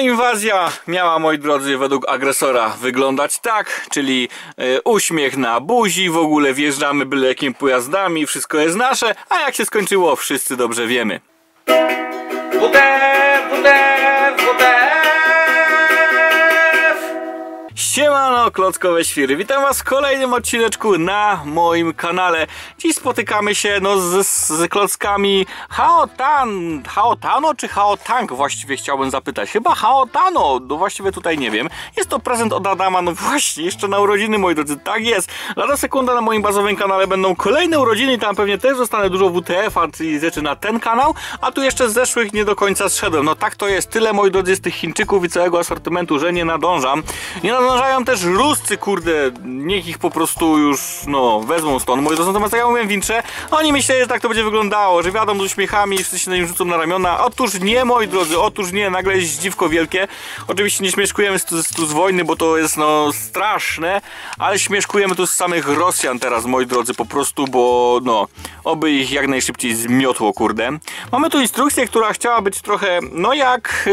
inwazja miała, moi drodzy, według agresora wyglądać tak, czyli uśmiech na buzi, w ogóle wjeżdżamy byle jakimi pojazdami, wszystko jest nasze, a jak się skończyło, wszyscy dobrze wiemy. Siemano, klockowe świry, witam was w kolejnym odcineczku na moim kanale. Dziś spotykamy się z klockami Haotano czy Haotang właściwie chciałbym zapytać. Chyba Haotano, no właściwie tutaj nie wiem. Jest to prezent od Adama, no właśnie, jeszcze na urodziny, moi drodzy, tak jest. Lada sekunda na moim bazowym kanale będą kolejne urodziny i tam pewnie też zostanę dużo WTF-a i rzeczy na ten kanał, a tu jeszcze z zeszłych nie do końca zszedłem. No tak to jest, tyle, moi drodzy, z tych Chińczyków i całego asortymentu, że nie nadążam. Nie nadążają też Ruscy, kurde, niech ich po prostu już, no, wezmą stąd. Moi drodzy, natomiast jak ja mówiłem, Wincze, oni myśleli, że tak to będzie wyglądało, że wiadomo, z uśmiechami, wszyscy się na nim rzucą na ramiona. Otóż nie, moi drodzy, otóż nie, nagle jest zdziwko wielkie. Oczywiście nie śmieszkujemy tu z wojny, bo to jest, no, straszne, ale śmieszkujemy tu z samych Rosjan teraz, moi drodzy, po prostu, bo, no, oby ich jak najszybciej zmiotło, kurde. Mamy tu instrukcję, która chciała być trochę, no jak,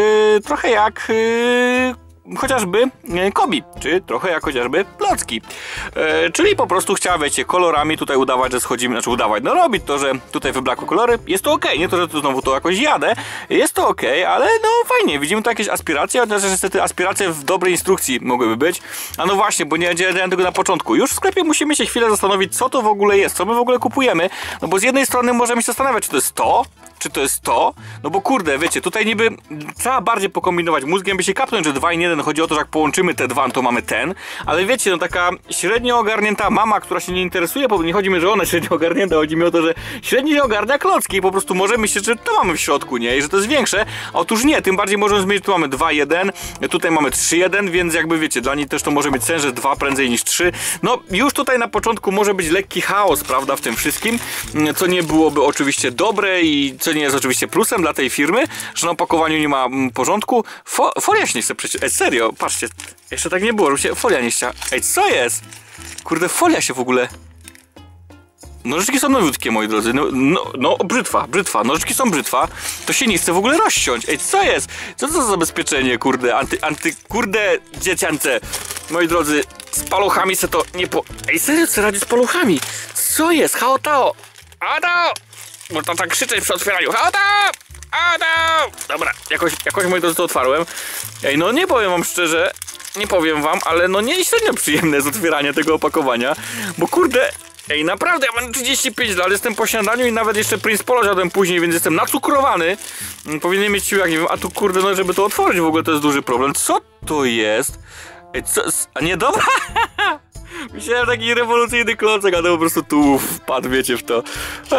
chociażby Kobi, czy trochę jak chociażby Plocki. Czyli po prostu chciała, wiecie, kolorami tutaj udawać, że schodzimy, znaczy udawać, no robić to, że tutaj wyblakły kolory, jest to okej, nie to, że tu znowu to jakoś jadę, jest to okej, ale no fajnie, widzimy tu jakieś aspiracje, chociaż niestety aspiracje w dobrej instrukcji mogłyby być, a no właśnie, bo nie działałem tego na początku. Już w sklepie musimy się chwilę zastanowić, co to w ogóle jest, co my w ogóle kupujemy, no bo z jednej strony możemy się zastanawiać, czy to jest to, czy to jest to, no bo kurde, wiecie, tutaj niby trzeba bardziej pokombinować mózgiem, by się kapnąć, że 2 in 1, chodzi o to, że jak połączymy te dwa, to mamy ten, ale wiecie, no taka średnio ogarnięta mama, która się nie interesuje, bo nie chodzi mi, że ona średnio ogarnięta, chodzi mi o to, że średnio się ogarnia klocki i po prostu może myśleć, że to mamy w środku, nie, i że to jest większe, a otóż nie, tym bardziej możemy zmienić, tu mamy 2-1, tutaj mamy 3-1, więc jakby wiecie, dla niej też to może być sens, że 2 prędzej niż 3, no już tutaj na początku może być lekki chaos, prawda, w tym wszystkim, co nie byłoby oczywiście dobre i co nie jest oczywiście plusem dla tej firmy, że na opakowaniu nie ma porządku. Folia się nie chce przecież. Serio, patrzcie, jeszcze tak nie było, że się folia nie chciała. Ej, co jest? Kurde, folia się w ogóle... Nożyczki są nowiutkie, moi drodzy. No, brzytwa. Nożyczki są brzytwa. To się nie chce w ogóle rozciąć. Ej, co jest? Co to za zabezpieczenie, kurde? Kurde, dzieciance. Moi drodzy, z paluchami se to nie po... Ej, serio, co radzi z paluchami? Co jest? Haotao! Haotao! Można tak krzyczeć przy otwieraniu. Haotao! Haotao! Dobra, jakoś, moi drodzy, to otwarłem. Ej, no nie powiem wam szczerze, nie powiem wam, ale no nie średnio przyjemne jest otwieranie tego opakowania, bo kurde, ej, naprawdę, ja mam 35 lat, jestem po śniadaniu i nawet jeszcze Prince Polo jadłem później, więc jestem nacukrowany. Powinien mieć siłę, jak nie wiem, a tu kurde, no żeby to otworzyć w ogóle to jest duży problem. Co to jest? Ej, co? A nie, dobra? Myślałem, taki rewolucyjny klocek, a to po prostu tu wpadł, wiecie, w to.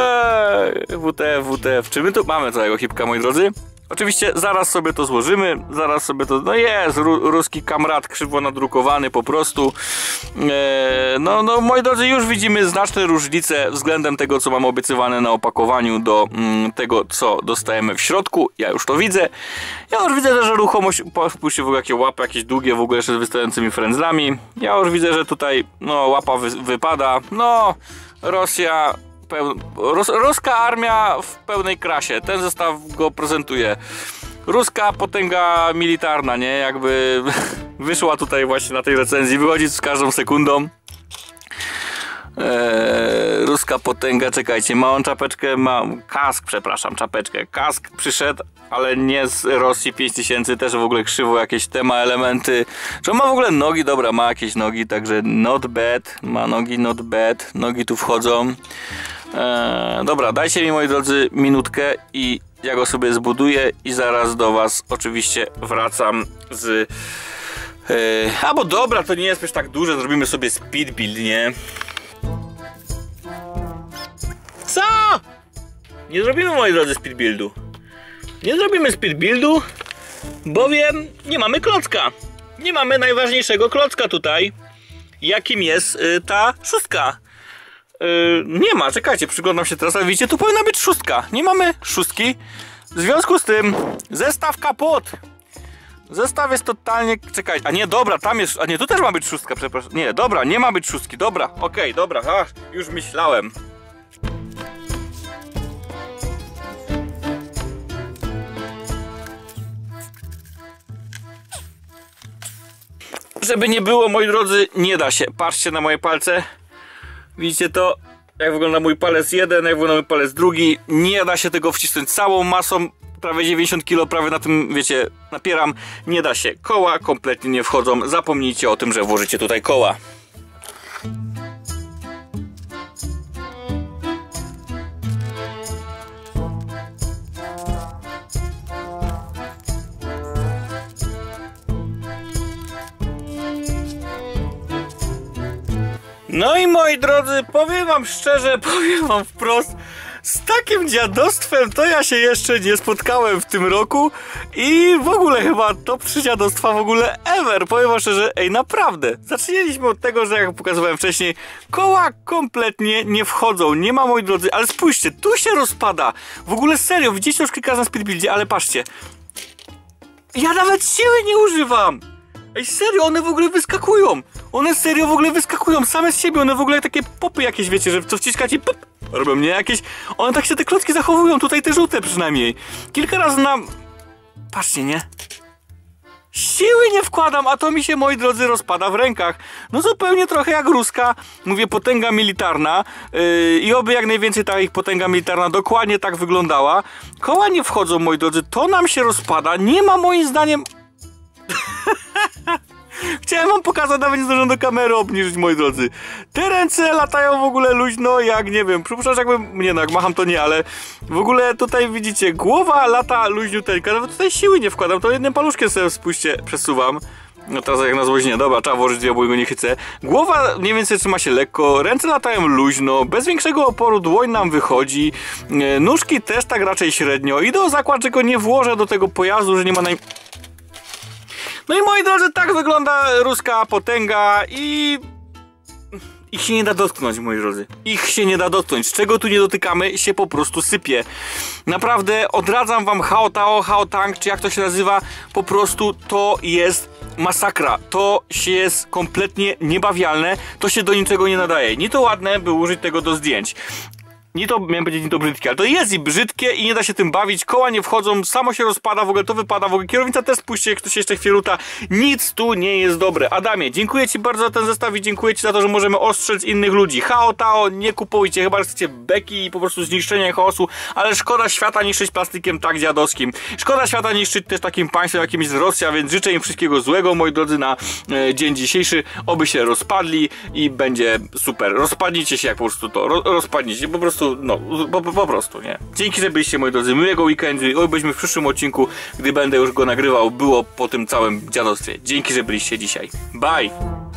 WTF. Czy my tu mamy całego hipka, moi drodzy? Oczywiście zaraz sobie to złożymy, zaraz sobie to... No jest, ruski kamrat krzywo nadrukowany po prostu. No, moi drodzy, już widzimy znaczne różnice względem tego, co mamy obiecywane na opakowaniu do tego, co dostajemy w środku. Ja już to widzę. Ja już widzę, że ruchomość... Spójrzcie w ogóle, jakie łapy, jakieś długie w ogóle jeszcze z wystającymi frędzlami. Ja już widzę, że tutaj, no, łapa wypada. No, Rosja... Ruska armia w pełnej krasie. Ten zestaw go prezentuje. Ruska potęga militarna, nie? Jakby wyszła tutaj właśnie na tej recenzji. Wychodzi z każdą sekundą. Ruska potęga, czekajcie, małą czapeczkę, kask, przepraszam, czapeczkę. Kask przyszedł, ale nie z Rosji 5000, też w ogóle krzywo jakieś ma elementy. Czy on ma w ogóle nogi? Dobra, ma jakieś nogi, także not bad. Ma nogi, not bad. Nogi tu wchodzą. Dobra, dajcie mi, moi drodzy, minutkę i ja go sobie zbuduję i zaraz do was oczywiście wracam z... Albo dobra, to nie jest już tak duże, zrobimy sobie speed build, nie? Co? Nie zrobimy, moi drodzy, speed buildu. Nie zrobimy speed buildu, bowiem nie mamy klocka. Nie mamy najważniejszego klocka tutaj, jakim jest ta szóstka. Nie ma, czekajcie, przyglądam się teraz, a widzicie, tu powinna być szóstka. Nie mamy szóstki. W związku z tym zestaw kaput. Zestaw jest totalnie... Czekaj, a nie, dobra, tam jest... A nie, tu też ma być szóstka, przepraszam. Nie, dobra, nie ma być szóstki, dobra, okej, dobra, już myślałem. żeby nie było, moi drodzy, nie da się. Patrzcie na moje palce. Widzicie to? Jak wygląda mój palec jeden, jak wygląda mój palec drugi. Nie da się tego wcisnąć całą masą. Prawie 90 kg, prawie na tym, wiecie, napieram. Nie da się. Koła kompletnie nie wchodzą. Zapomnijcie o tym, że włożycie tutaj koła. No i moi drodzy, powiem wam szczerze, powiem wam wprost, z takim dziadostwem to ja się jeszcze nie spotkałem w tym roku i w ogóle chyba top 3 dziadostwa w ogóle ever. Powiem wam szczerze, ej, naprawdę. Zaczęliśmy od tego, że jak pokazywałem wcześniej, koła kompletnie nie wchodzą, nie ma, moi drodzy, ale spójrzcie, tu się rozpada. W ogóle serio, widzicie już kilka razy na speedbuildzie, ale patrzcie. Ja nawet siły nie używam. Ej, serio, one w ogóle wyskakują. One serio w ogóle wyskakują same z siebie. One w ogóle takie popy jakieś, wiecie, że co wciskacie, pop, robią, nie? Jakieś... One tak się te klocki zachowują, tutaj te żółte przynajmniej. Kilka razy na... Patrzcie, nie? Siły nie wkładam, a to mi się, moi drodzy, rozpada w rękach. No zupełnie trochę jak ruska, mówię, potęga militarna. I oby jak najwięcej ta ich potęga militarna dokładnie tak wyglądała. Koła nie wchodzą, moi drodzy, to nam się rozpada. Nie ma, moim zdaniem... Chciałem wam pokazać, nawet nie zdążyłem do kamery obniżyć, moi drodzy. Te ręce latają w ogóle luźno, jak nie wiem, przypuszczam, że jakbym, nie no, jak macham to nie, ale w ogóle tutaj widzicie, głowa lata luźniuteńka, nawet tutaj siły nie wkładam, to jednym paluszkiem sobie, spójrzcie, przesuwam. No teraz jak na złość nie, dobra, trzeba włożyć dwie, bo go nie chcę. Głowa mniej więcej trzyma się lekko, ręce latają luźno, bez większego oporu, dłoń nam wychodzi, nóżki też tak raczej średnio i do zakład, że go nie włożę do tego pojazdu, że nie ma No i moi drodzy, tak wygląda ruska potęga i... Ich się nie da dotknąć, moi drodzy. Ich się nie da dotknąć. Czego tu nie dotykamy, się po prostu sypie. Naprawdę odradzam wam Hao Tao, Hao Tang, czy jak to się nazywa. Po prostu to jest masakra. To się jest kompletnie niebawialne. To się do niczego nie nadaje. Nie to ładne, by użyć tego do zdjęć. Nie to, miałem powiedzieć, nie to brzydkie, ale to jest i brzydkie i nie da się tym bawić, koła nie wchodzą, samo się rozpada, w ogóle to wypada, w ogóle kierownica też, spójrzcie, jak ktoś jeszcze chwieluta, nic tu nie jest dobre. Adamie, dziękuję ci bardzo za ten zestaw i dziękuję ci za to, że możemy ostrzec innych ludzi. Hao Tao, nie kupujcie, chyba chcecie beki i po prostu zniszczenia chaosu, ale szkoda świata niszczyć plastikiem tak dziadowskim. Szkoda świata niszczyć też takim państwem, jakim jest Rosja, więc życzę im wszystkiego złego, moi drodzy, na dzień dzisiejszy, oby się rozpadli i będzie super. Rozpadnijcie się jak po prostu to, rozpadnijcie, po prostu no, po prostu, nie? Dzięki, że byliście, moi drodzy, miłego weekendu i obyśmy w przyszłym odcinku, gdy będę już go nagrywał, było po tym całym dziadostwie. Dzięki, że byliście dzisiaj. Bye!